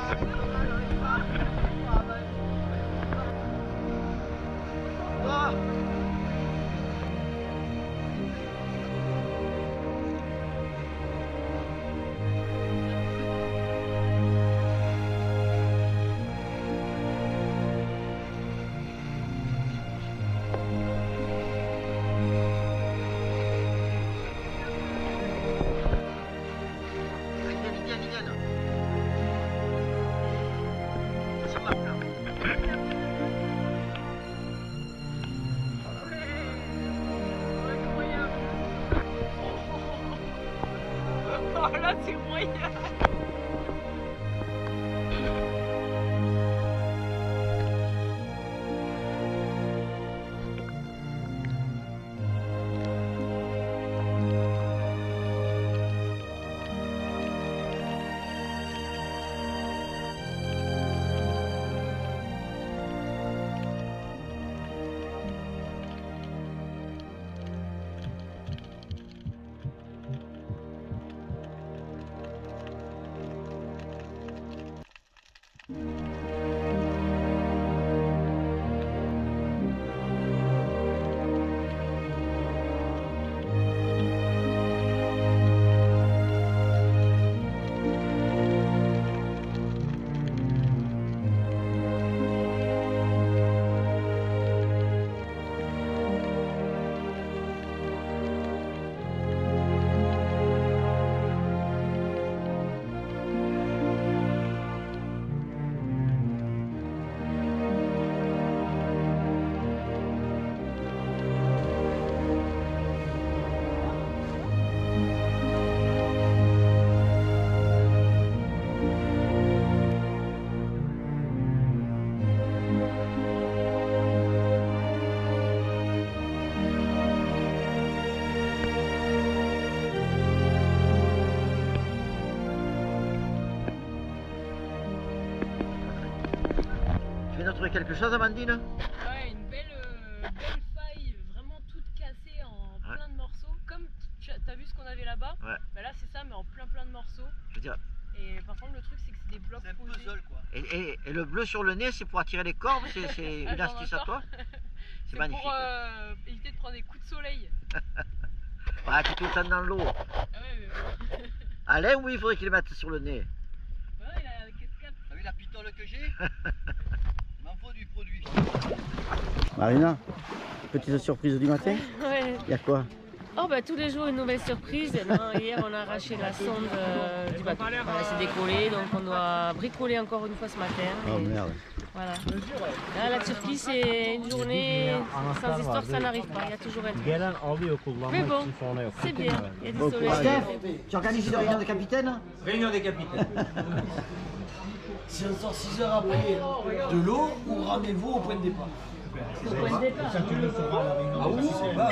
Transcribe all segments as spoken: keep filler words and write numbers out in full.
Là c'est moyen. Tu viens de trouver quelque chose, Amandine? Ouais, une belle, euh, belle faille, vraiment toute cassée en ouais. plein de morceaux. Comme tu as vu ce qu'on avait là-bas, ouais. Bah là c'est ça, mais en plein plein de morceaux. Je veux dire. Et par contre, le truc c'est que c'est des blocs C'est un posés. puzzle quoi. Et, et, et le bleu sur le nez, c'est pour attirer les cordes? C'est une astuce à toi? C'est magnifique. pour euh, éviter de prendre des coups de soleil. Ah, tu es tout le temps dans l'eau. Ah ouais, mais bon. Alain, oui, il faudrait qu'il le mette sur le nez. Ouais, il a la casquette. T'as vu la pitole que j'ai? Il m'en faut du produit. Marina, petite surprise du matin? Ouais. Il y a quoi? Oh bah tous les jours une nouvelle surprise. Non, hier on a arraché la sonde euh, du bateau. Voilà, c'est décollé, donc on doit bricoler encore une fois ce matin. Oh et... merde. Voilà. Là, la Turquie c'est une journée sans histoire, ça n'arrive pas. Il y a toujours un truc. Mais bon, c'est bien. Il y a du Bon, soleil. Steph, tu organises une réunion de capitaine? Réunion des capitaines. Si on sort six heures après de l'eau ou rendez-vous au point de départ? Au point de départ. Ça tu le sauras à la réunion. Ah oui, bah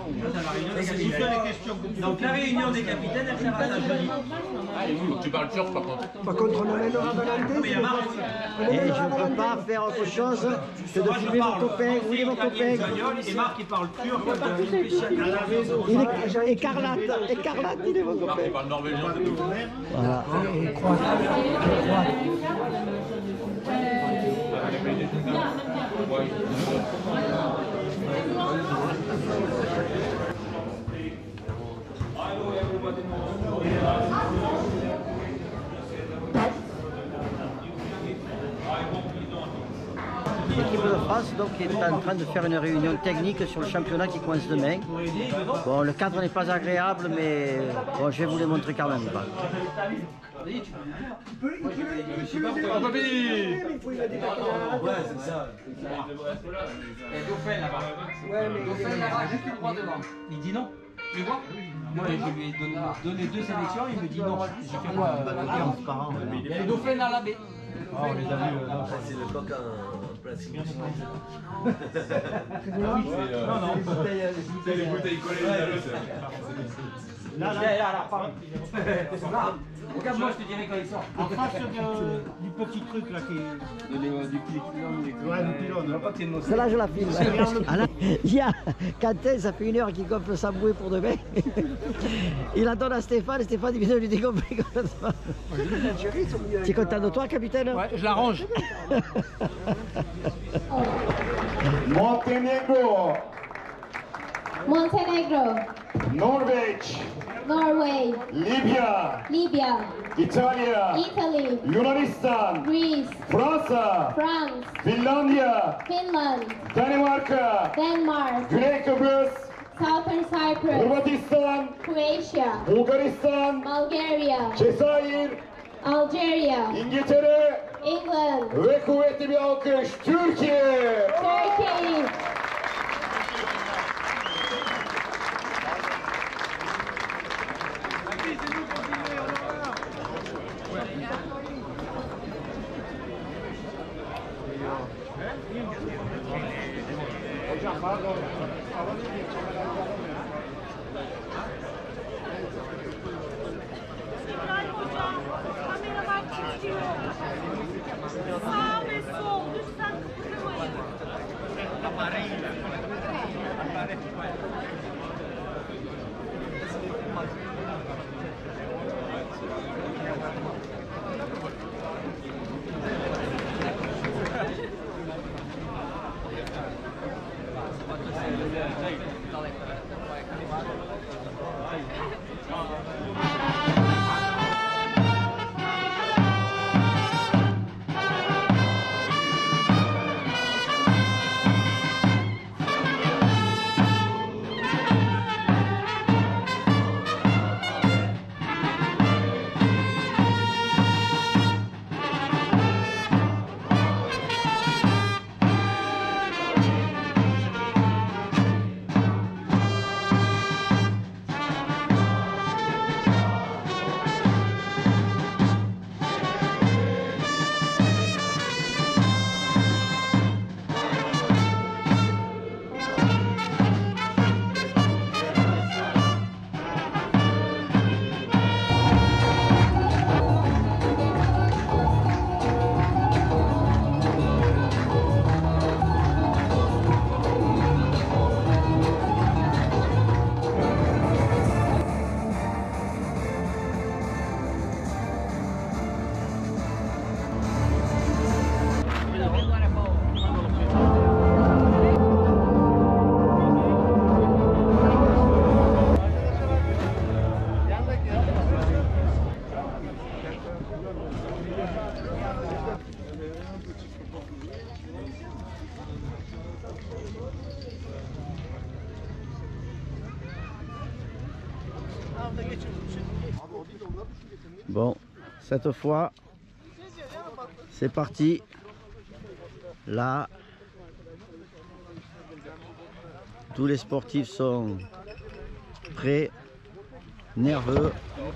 bon. Donc la réunion des capitaines, elle sera à jeudi. Tu parles turc par contre. Par contre, on amène un Valentin. Mais il y a Marc. Et je ne peux pas faire autre chose que de filmer mon copain. Où il est mon copain? Et Marc il parle turc. Il est écarlate, écarlate, il est mon Marc copain. il parle norvégien, c'est tout. Voilà. L'équipe de France donc, est en train de faire une réunion technique sur le championnat qui commence demain. Bon, le cadre n'est pas agréable, mais bon, je vais vous les montrer quand même. Quoi. Il peut, il peut, il peut le débarquer, mais il faut y aller débarquer dans la Ouais, c'est ça. Et Dauphin là-bas. Ouais, mais Dauphin là-bas, juste le droit devant. Il dit non. Tu vois? Moi, je lui ai donné, donné deux sélections, il me dit non. J'ai fait quoi? Il y a le Dauphin dans la baie. Oh, on les a vus. C'est le coq en plastique. Non, non. C'est les bouteilles collées. Là, là, là, pardon. Regarde-moi, je te dirai quand ils sortent. En face de- du petit truc là qui est. Du pylône. Ouais, du pylône. Celle-là, je la filme. Ah, là, il y a Quentin, ça fait une heure qu'il gonfle sa bouée pour demain. Il la donne à Stéphane, et Stéphane il vient de lui dégonfler complètement. Tu es content de toi, capitaine? Ouais, je l'arrange. Montenegro, Montenegro, Norvège, Norway, Libya, Libya, Italia, Italy, Yunanistan, Greece, Fransa, France, Finlandia, Finland, Danimarka, Denmark, Güney Kıbrıs, Southern Cyprus, Hırvatistan, Croatia, Bulgaristan, Bulgaria, Cezayir, Algeria, İngiltere England, ve kuvvetli bir alkış Türkiye. Turkey. Sağ ve sol lütfen kırmayın. Bon, cette fois, c'est parti. Là, tous les sportifs sont prêts, nerveux.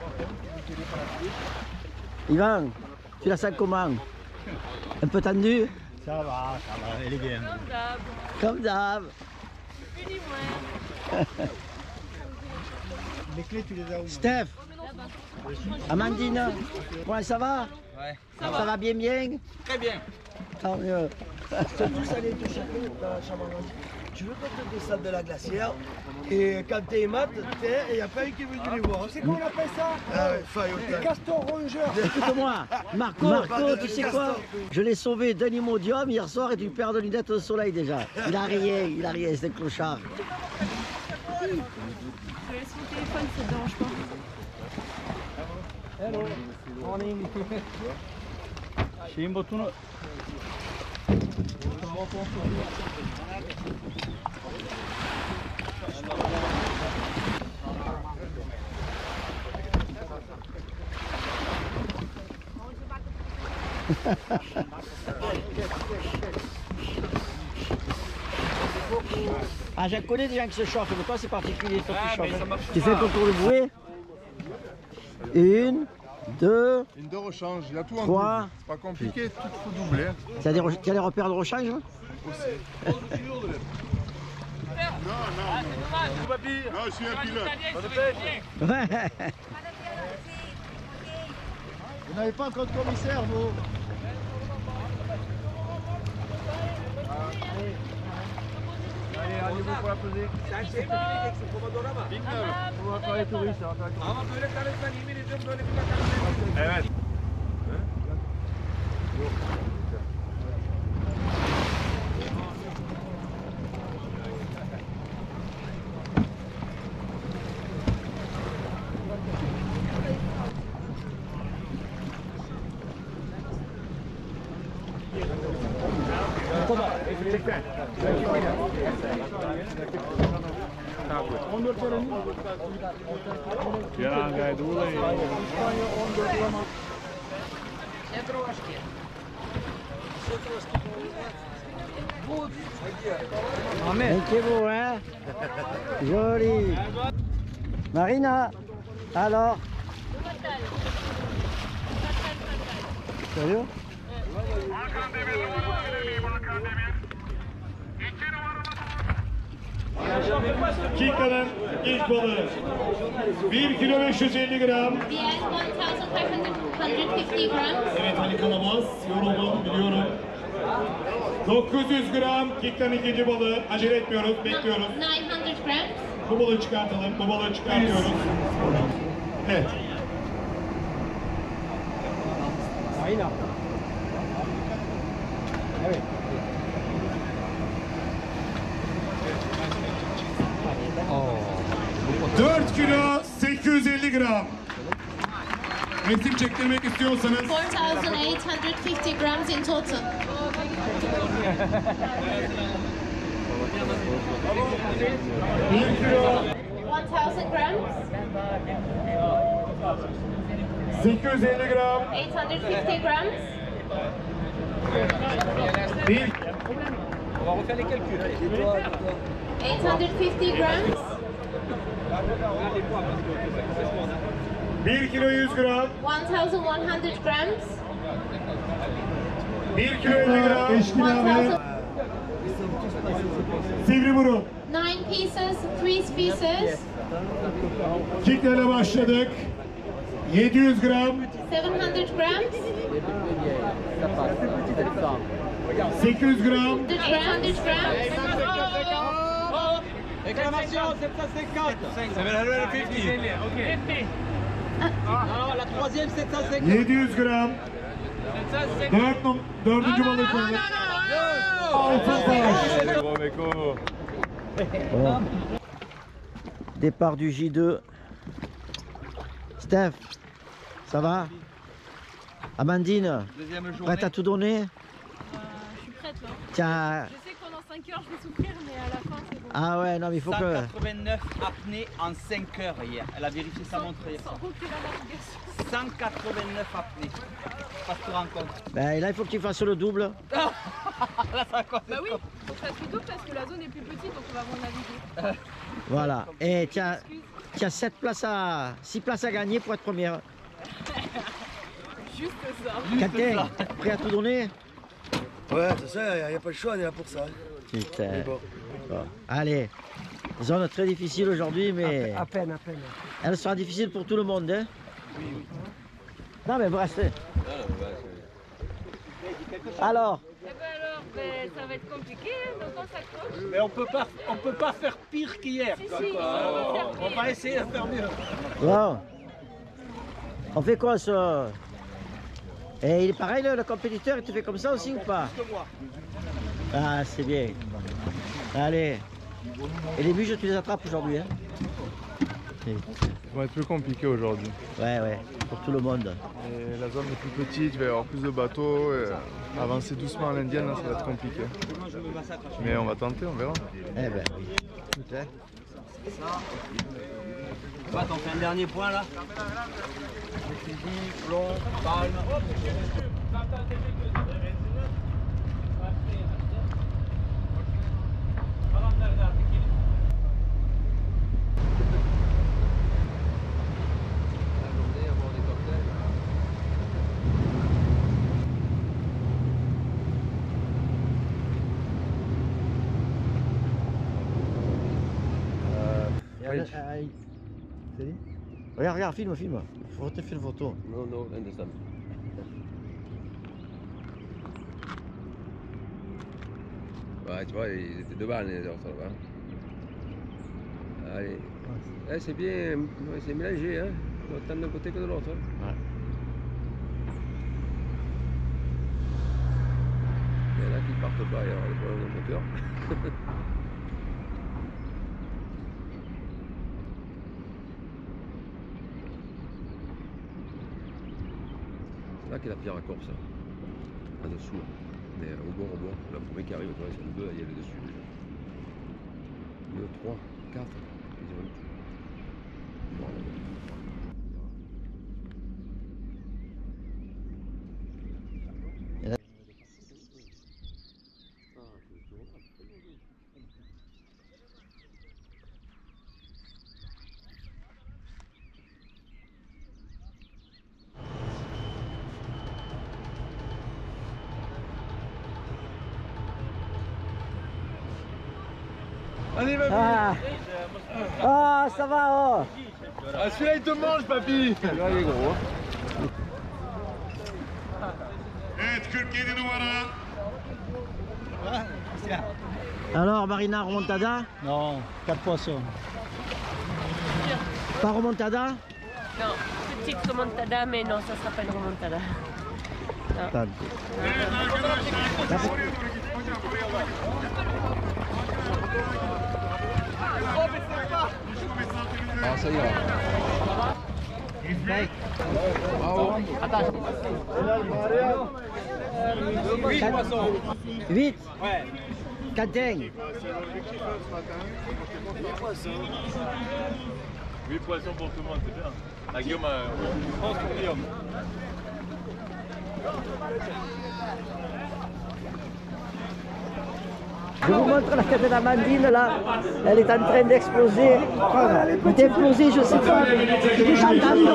Ivan, tu la sens comment? Un peu tendu? Ça va, ça va, elle est bien. Comme d'hab. Comme d'hab. Plus ni moins. Les clés, tu les as où? Steph, Amandine, ouais, ça va? Ouais. Ça, ça va bien bien? Très bien. Tant mieux. Tous allés te chercher dans la chambre. Tu veux qu'on te descende de la glacière et quand t'es mat, il n'y a pas eu qui est venu les voir. C'est comment on appelle ça? Ah ouais, faillot. Les castors rongeurs. Écoute-moi, Marco, Marco, tu sais quoi? Je l'ai sauvé d'un imodium hier soir et d'une paire de lunettes de soleil déjà. Il a rien, il a rien, c'est un clochard. Je vais laisser mon téléphone, ça te dérange pas. Hello, morning. Şeyin botunu... Ah, je connais des gens qui se chauffent, mais toi c'est particulier, toi Ah, tu mais chauffes. ça marche Tu pas. fais le concours de bouée? Une, deux, Une de rechange, il y a tout en trois. double. C'est pas compliqué, tout faut doubler. Tu as des, re- tu as des repères de rechange? Aussi. Non, je suis un pilote. Ouais. Vous n'avez pas encore de commissaire, vous? Allez, rendez-vous pour la pesée. On va faire les touristes. On va faire les touristes. C'est beau, hein? Joli. Marina, alors? Sérieux? Kicka'nın ilk balığı bir kilo beş yüz elli gram. Yes, one thousand five hundred fifty grams. Evet, Ali Kalamaz, yoruldum biliyorum. dokuz yüz gram Kicka'nın ikinci balığı. Acele etmiyoruz, bekliyoruz. nine hundred grams. Bu balığı çıkartalım, bu balığı çıkartıyoruz. Evet. Aynen. Evet. dört kilo sekiz yüz elli gram. Resim çektirmek istiyorsanız four thousand eight hundred fifty grams in total. bir kilo one thousand grams. sekiz yüz elli gram. eight hundred fifty grams. bir On va refaire les calculs. eight hundred fifty grams. bir kilo yüz gram. one thousand one hundred grams. bir kilo elli gram. one Sivri burun. nine pieces, three pieces. Kicklerle başladık. yedi yüz gram. seven hundred grams. sekiz yüz gram. eight hundred grams. Réclamation sept cent cinquante. seven hundred fifty. Ok. Alors la troisième sept cent cinquante. yedi yüz gram. Dört num dördüncü balık oldu. Bon. Départ du J deux. Steph, ça va? Amandine, Deuxième journée. prête à tout donner? Euh, je suis prête là. Tiens. Je sais que pendant cinq heures je vais souffrir, mais à la fin c'est bon. Ah ouais, non mais il faut que... cent quatre-vingt-neuf apnées en cinq heures hier. Elle a vérifié sa montre hier. Sans compter la navigation. cent quatre-vingt-neuf apnées. Pas de rencontre. Ben là il faut que tu fasses le double. Là ça compte. Bah oui, faut que je fasse plus tôt parce que la zone est plus petite donc on va avoir naviguer. Voilà. Et tiens, tu as sept places à... six places à gagner pour être première. Juste ça. Quentin, prêt à tout donner? Ouais, c'est ça, il n'y a pas le choix, on est là pour ça. Putain. Mais bon. Bon. Allez, zone très difficile aujourd'hui, mais À peine, à peine. elle sera difficile pour tout le monde. Hein? Oui, oui. Non mais vous restez. Alors, Eh ben alors, ben, ça va être compliqué, donc on s'accroche. Mais on peut pas, on peut pas faire pire qu'hier. Si, si, on va faire On pire. va essayer de faire mieux. bon. On fait quoi ça? Et il est pareil, le, le compétiteur, il te fait comme ça aussi ou pas? Que moi. Ah, c'est bien. Allez. Et les bûches, tu les attrapes aujourd'hui, hein? Ça va être plus compliqué aujourd'hui. Ouais, ouais, pour tout le monde. Et la zone est plus petite, il va y avoir plus de bateaux. Et avancer doucement à l'indienne, là, ça va être compliqué. Mais on va tenter, on verra. Eh ben oui. Putain. Pat, on fait un dernier point là. Plomb, palme. Regarde, regarde, filme, filme. Faut te faire une photo. Non, non, understand. Ouais, tu vois, ils étaient deux balles les autres là-bas. Allez. Ouais, c'est bien, ouais, c'est mélangé, hein. Autant d'un côté que de l'autre. Hein. Ouais. Il y en a qui partent pas, il y a des problèmes de moteur. C'est là qu'il y a la pierre à corps, ça. Pas dessous, là. Mais au bord, au bord. Le premier qui arrive, tu vois, ils sont deux, il y a le dessus. deux, trois, quatre. Ils ont bon. Allez, papy. Ah, ah ça va, oh. Ah, celui-là, il te mange, papy. Celui-là, il est gros. Evet, kırk yedi numara. Alors, Marina, remontada? Non, quatre poissons. Pas remontada? Non, petite remontada, mais non, ça sera pas une remontada. Non. Ah, ça ira. Bravo. Attends. huit poissons. huit? Ouais. Quentin. huit poissons pour tout le monde, c'est bien. La Guillaume, euh, je pense pour Guillaume. Je vous montre la tête d'Amandine là, elle est en train d'exploser. D'exploser, je sais pas. J'ai déjà entendu.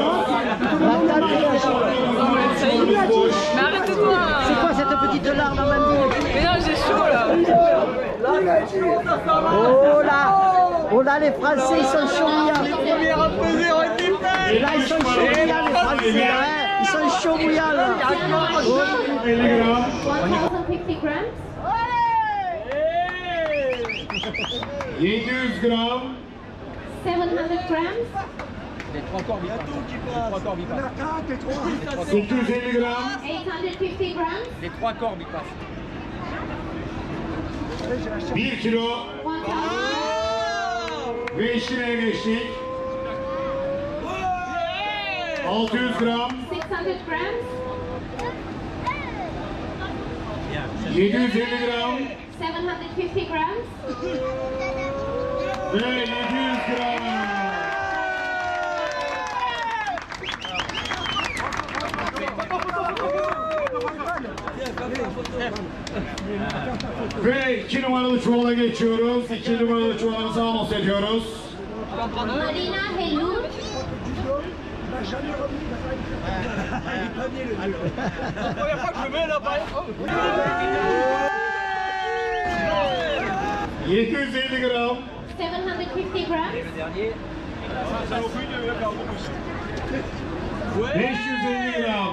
Mais arrête-toi. C'est quoi cette petite larme, Amandine? Mais non, j'ai chaud là. Oh là, oh là, les Français ils sont chauds mouillants. Et là ils sont chauds mouillants les Français là, hein. Ils sont chauds mouillants là. one thousand fifty grams. yedi yüz gram. seven hundred grams. Les trois corps bipassent. Les trois corps bipassent. sekiz yüz elli gram. eight hundred fifty grams. Les trois corps bipassent. bir kilo one thousand. ve işine geçtik. altı yüz gram. six hundred grams. yedi yüz elli gram. seven hundred fifty grams. Ve yedi yüz gram. Ve iki numaralı çuvala geçiyoruz. İki numaralı çuvalımızı anons ediyoruz. Marina Helou. yedi yüz elli gram. seven hundred fifty grams. beş yüz elli gram.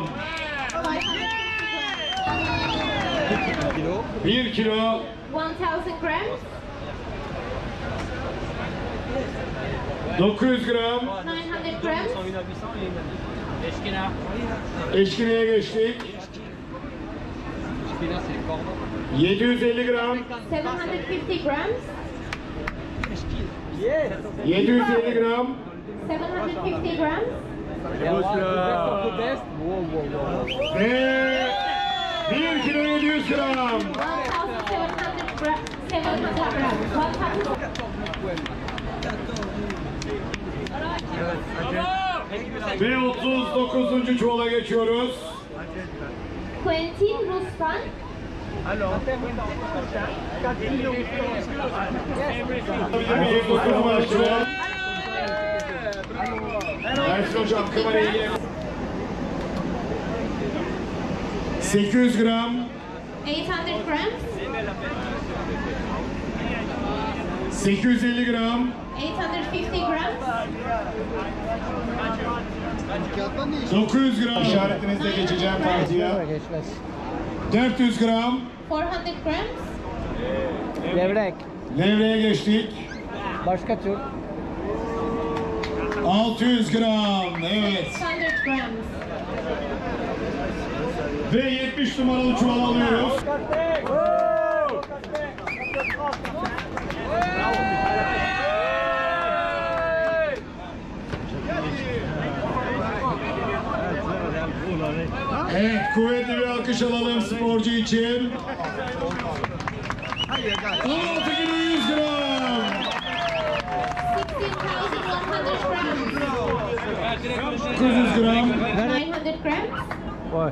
bir kilo. one thousand grams. dokuz yüz gram. nine hundred grams. Eşkina. Eşkineye geçtik. Eşkina, c'est les cordes. yedi yüz elli gram. seven hundred fifty grams. yedi yüz elli gram. seven hundred fifty grams. Ve bir kilo yedi yüz gram. one thousand seven hundred grams. seven hundred grams. one thousand. Ve otuz dokuzuncu çuvala geçiyoruz. Quentin Rustan. otuz dokuz numaralı çuval. Ersin hocam kamerayı gel. sekiz yüz gram. eight hundred grams. sekiz yüz elli gram. eight hundred fifty grams. dokuz yüz gram. İşaretinizle geçeceğim tartıya. dört yüz gram. four hundred grams. Levrek. Levreye geçtik. Başka tür. altı yüz gram. Evet. six hundred grams. Ve yetmiş numaralı çuval alıyoruz. Evet, kuvvetli bir alkış alalım sporcu için. on altı kilo yüz gram. sixteen thousand one hundred grams. dokuz yüz gram. nine hundred grams. Bak.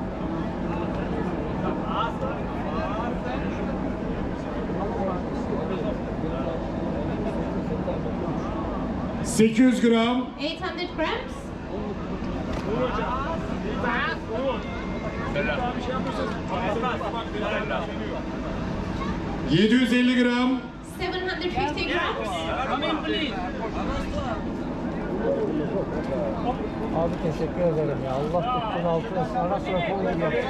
sekiz yüz gram. eight hundred grams. yedi yüz elli gram. seven hundred fifty grams. Abi teşekkür ederim ya. Allah tuttun altına sana sıra koyun yaptı.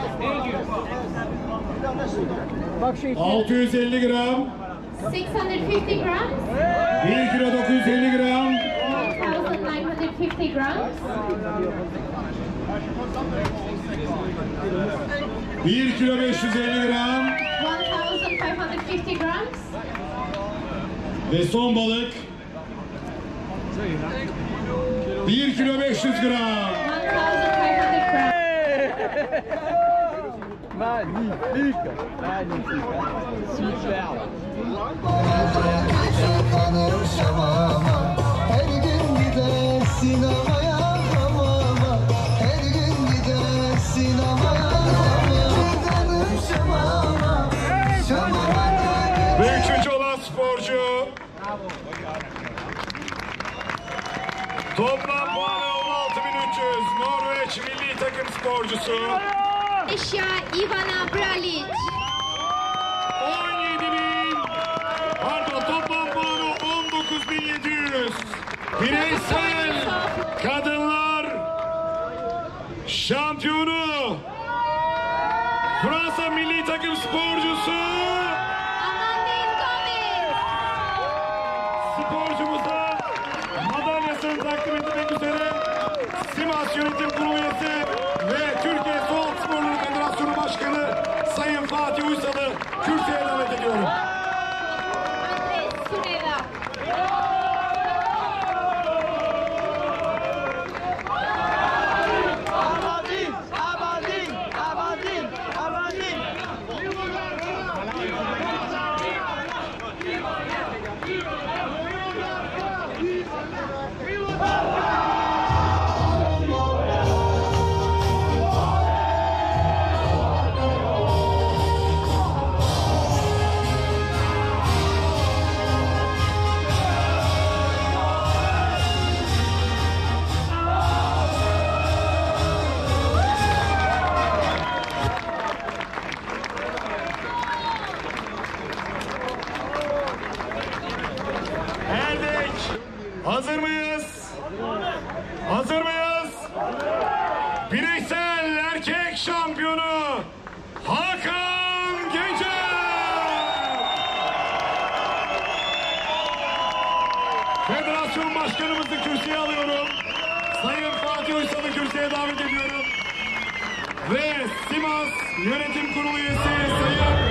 Bak şu iki. altı yüz elli gram. six hundred fifty grams. bir kilo dokuz yüz elli gram. one thousand nine hundred fifty grams. bir kilo beş yüz elli gram. one thousand five hundred fifty grams. Ve son balık. bir kilo beş yüz gram. one thousand five hundred grams. Magnifique. Magnifique. Super. Her gün gider sinemaya hamama. Her gün gider sinemaya hamama. Şamama, şamama. Ve üçüncü olan sporcu. Toplam puanı on altı bin üç yüz. Norveç milli takım sporcusu. Eşya Ivana Bralic. on yedi bin. Pardon, toplam puanı on dokuz bin yedi yüz. Bireysel kadınlar şampiyonu. Fransa milli takım sporcusu. Sporcumuza madalyasını takdim etmek üzere Sivas Yönetim Kurulu üyesi ve Türkiye Soğuk Sporları Federasyonu Başkanı Sayın Fatih Uysal'ı kürsüye davet ediyorum. Hazır mıyız? Hazır mıyız? Bireysel erkek şampiyonu Hakan Gece. Federasyon başkanımızı kürsüye alıyorum. Sayın Fatih Uysal'ı kürsüye davet ediyorum. Ve Sivas Yönetim Kurulu üyesi Sayın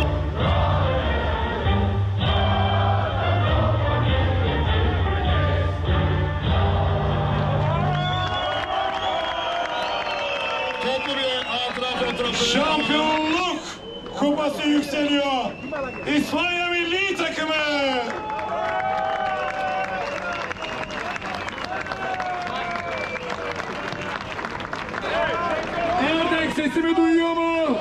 şampiyonluk kupası yükseliyor. İspanya milli takımı. Erdek sesimi duyuyor mu?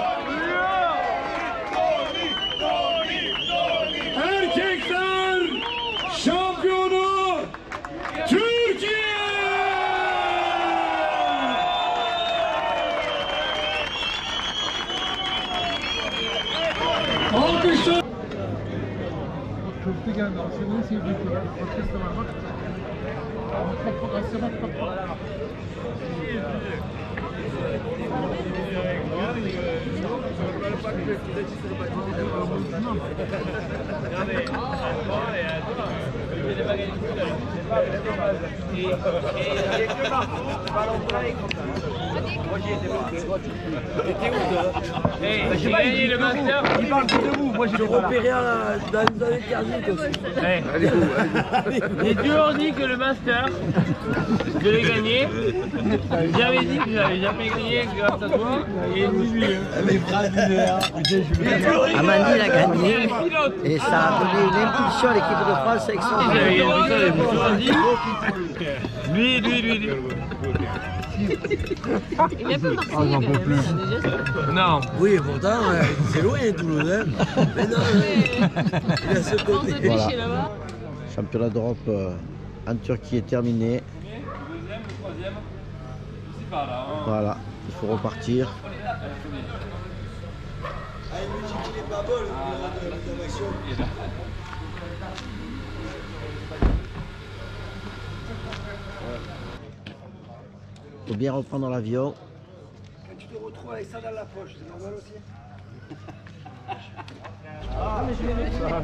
Erkekler şampiyonu Türkiye. Alkışlar. köfte geldi. Asya'nın en sevdiği köfte. Patates de var bak. Bak bak Asya bak bak bak. J'ai gagné le master. Il parle plus de vous. Moi j'ai repéré dans les années quarante aussi. Les deux ont dit que le master, je l'ai gagné. J'avais dit que j'avais jamais gagné grâce à toi. Et lui. Amandine a gagné et ça a donné une impulsion à l'équipe de France avec son Lui, lui, lui, lui. Il est un peu marseillais quand même, ça, déjà. Non. Oui, pourtant, euh, c'est loin Toulouse. Hein. Mais non, il a ce côté. Voilà. Championnat d'Europe euh, en Turquie est terminé. Voilà, il faut repartir. Il faut bien reprendre l'avion. Quand tu te retrouves avec ça dans la poche, c'est normal aussi. Ah, mais je vais le dire.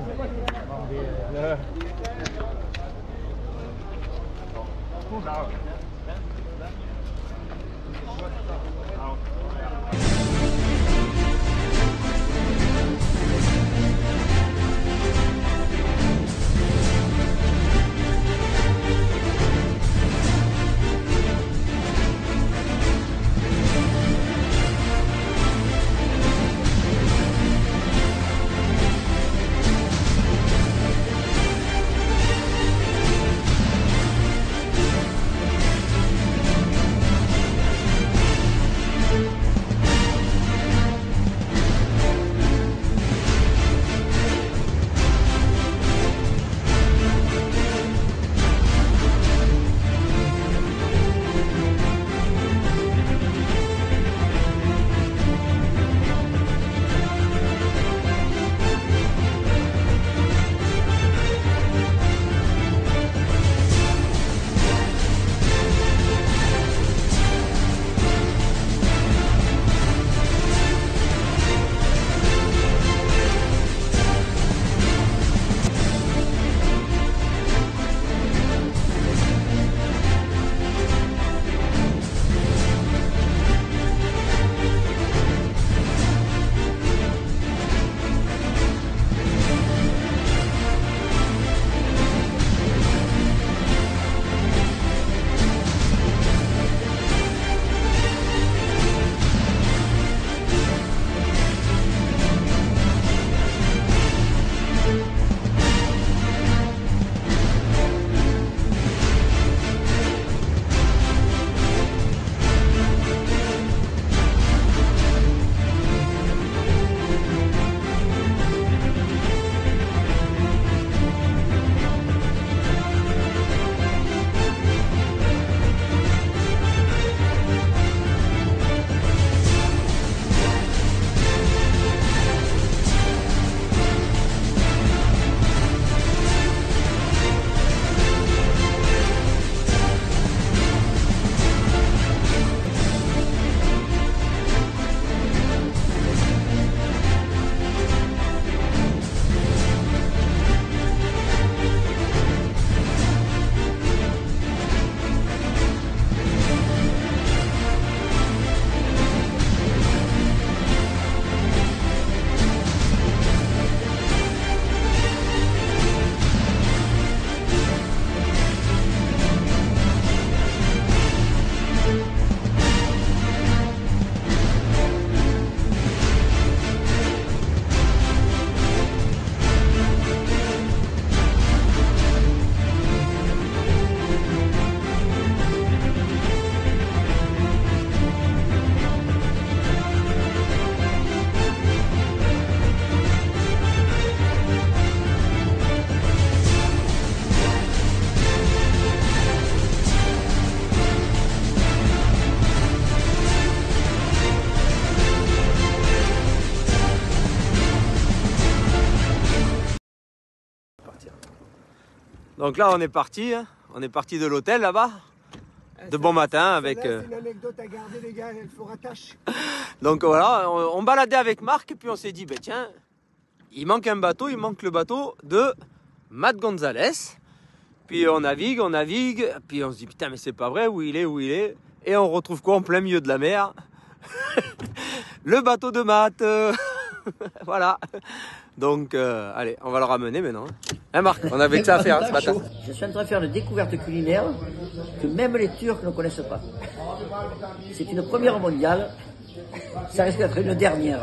Donc là, on est parti. Hein. On est parti de l'hôtel là-bas. De bon matin avec... C'est euh, une anecdote à garder, les gars, elle fera tâche. Donc voilà, on, on baladait avec Marc et puis on s'est dit, ben tiens, il manque un bateau, il manque le bateau de Matt Gonzalez. Puis on navigue, on navigue, puis on se dit, putain, mais c'est pas vrai, où il est, où il est. Et on retrouve quoi en plein milieu de la mer? Le bateau de Matt. Voilà. Donc, euh, allez, on va le ramener maintenant. Hein Marc, on avait que ça à faire hein, ce matin. Je suis en train de faire une découverte culinaire que même les Turcs ne connaissent pas. C'est une première mondiale. Ça risque d'être une dernière.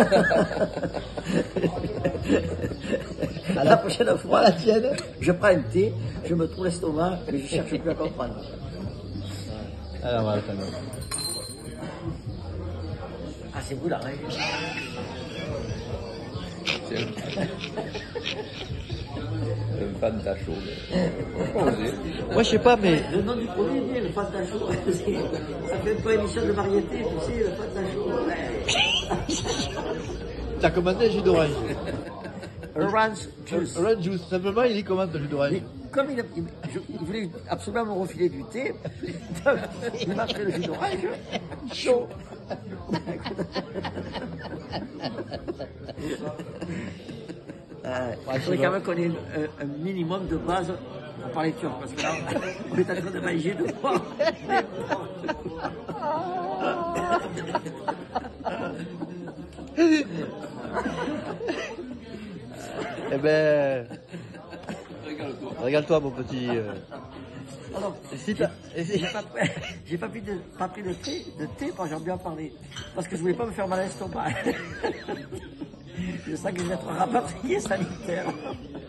À la prochaine fois, la tienne, je prends un thé, je me trouve l'estomac, mais je cherche plus à comprendre. Alors, voilà, ah, c'est vous là, hein. Le Fanta chaud. Moi je sais pas, mais le nom du produit est bien, le Fanta chaud. Ça fait un peu émission de variété, tu sais, le Fanta chaud. T'as commandé un jus d'orange. Orange juice. Orange juice, simplement il y commande le jus d'orange. Comme il, a, il, je, il voulait absolument me refiler du thé, donc il m'a pris le jus d'orange chaud. Euh, il faudrait quand même qu'on ait un, un minimum de base pour parler turc, parce que là, on est en train de manger de quoi. Eh ben, régale-toi mon petit. Euh... Alors, si j'ai pas, pas pris de, pas pris de thé, de thé quand j'ai bien parlé, parce que je voulais pas me faire mal à l'estomac. Je sens que je vais être rapatrié sanitaire.